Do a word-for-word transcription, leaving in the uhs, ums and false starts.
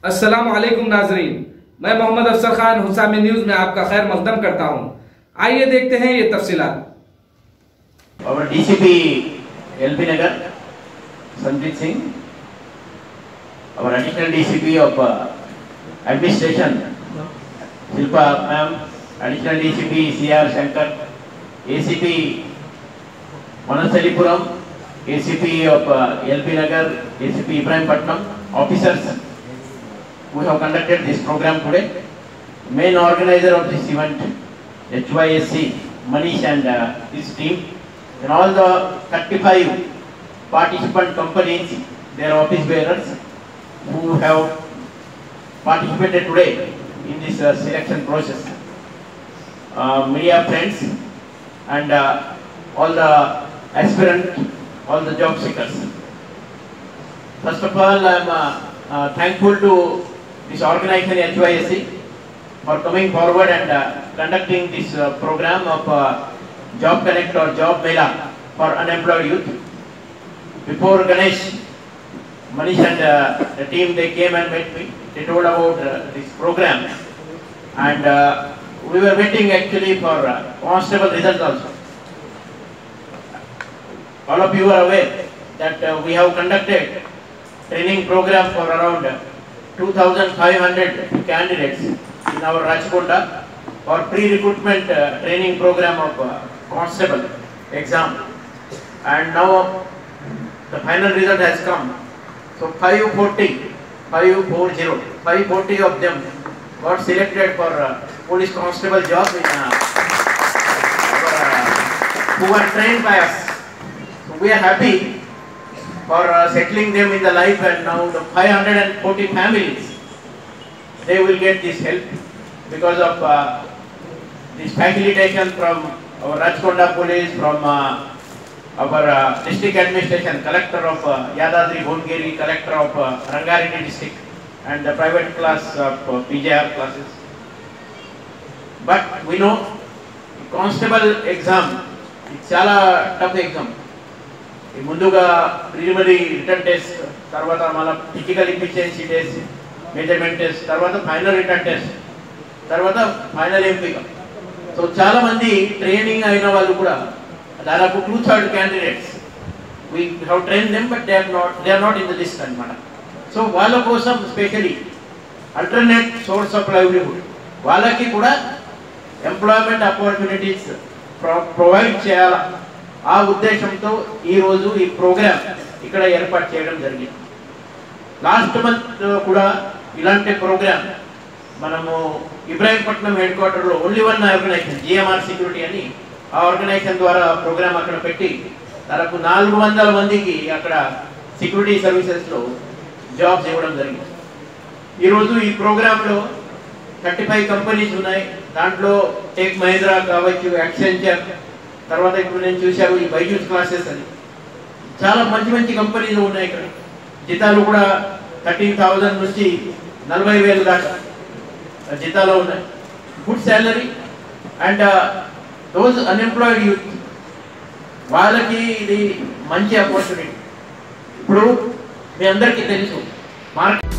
अस्सलामुअलैकुम नाजरीन, मैं मोहम्मद अफसर खान हुसामी न्यूज में आपका खैर मकदम करता हूँ। आइए देखते हैं ये तफसीलात। Our D C P L B Nagar, Sanjit Singh, our additional D C P of uh, administration, Shilpa ma'am, additional D C P C R Shankar, A C P Manasalipuram, A C P of uh, L B Nagar, A C P Ibrahim Patnam, officers who have conducted this program today. Main organizer of this event, H Y S C, Manish and uh, his team, and all the thirty-five participant companies, their office bearers who have participated today in this uh, selection process. Uh, media friends and uh, all the aspirants, all the job seekers. First of all, I am uh, uh, thankful to this organization H Y S C for coming forward and uh, conducting this uh, program of uh, Job Connect or Job Mela for unemployed youth. Before Ganesh, Manish and uh, the team, they came and met me. They told about uh, this program, and uh, we were waiting actually for uh, constable results also. All of you are aware that uh, we have conducted training program for around two thousand five hundred candidates in our Rajkonda for pre-recruitment uh, training program of uh, constable exam, and now the final result has come. So five forty, five forty, five forty of them got selected for uh, police constable job in, uh, for, uh, who were trained by us. So we are happy for uh, settling them in the life, and now the five hundred forty families, they will get this help because of uh, this facilitation from our Rajkonda police, from uh, our uh, district administration, collector of uh, Yadadri Bhongeri, collector of uh, Rangareddy district, and the private class of uh, P J R classes. But we know constable exam, it's a tough exam. ముందుగా preliminary written test, తర్వాత మళ్ళీ physical efficiency test, measurement test, తర్వాత final written test, తర్వాత ఫైనల్ ఎంపిక. So చాలా మంది training అయిన వాళ్ళు కూడా దాదాపు two third candidates we have train them, but they are not they are not in the list అనమాట. సో వాళ్ళ కోసం specially alternate source of livelihood, వాళ్ళకి కూడా ఎంప్లాయ్మెంట్ ఆపర్చునిటీస్ ప్రొవైడ్ చేయాలా, ఆ ఉద్దేశంతో ఈరోజు ఈ ప్రోగ్రామ్ ఇక్కడ ఏర్పాటు చేయడం జరిగింది. లాస్ట్ మంత్ కూడా ఇలాంటి ప్రోగ్రామ్ మనము ఇబ్రాహీంపట్నం హెడ్ క్వార్టర్లో only one organization GMR security అని, ఆ ఆర్గనైజేషన్ ద్వారా ప్రోగ్రామ్ అక్కడ పెట్టి దాదాపు నాలుగు వందల మందికి అక్కడ సెక్యూరిటీ సర్వీసెస్లో జాబ్స్ ఇవ్వడం జరిగింది. ఈరోజు ఈ ప్రోగ్రాంలో థర్టీ ఫైవ్ కంపెనీస్ ఉన్నాయి. దాంట్లో టెక్ మహీంద్రా కావచ్చు, యాక్సెంచర్, తర్వాత ఇప్పుడు నేను చూశాను ఈ బైజూస్ క్లాసెస్ అని, చాలా మంచి మంచి కంపెనీలు ఉన్నాయి ఇక్కడ. జీతాలు కూడా థర్టీన్ థౌజండ్ నుంచి నలభై వేలు దాకా జీతాలు ఉన్నాయి. Good salary. And those unemployed youth, వాళ్ళకి ఇది మంచి ఆపర్చునిటీ. ఇప్పుడు మీ అందరికీ తెలుసు మార్కెట్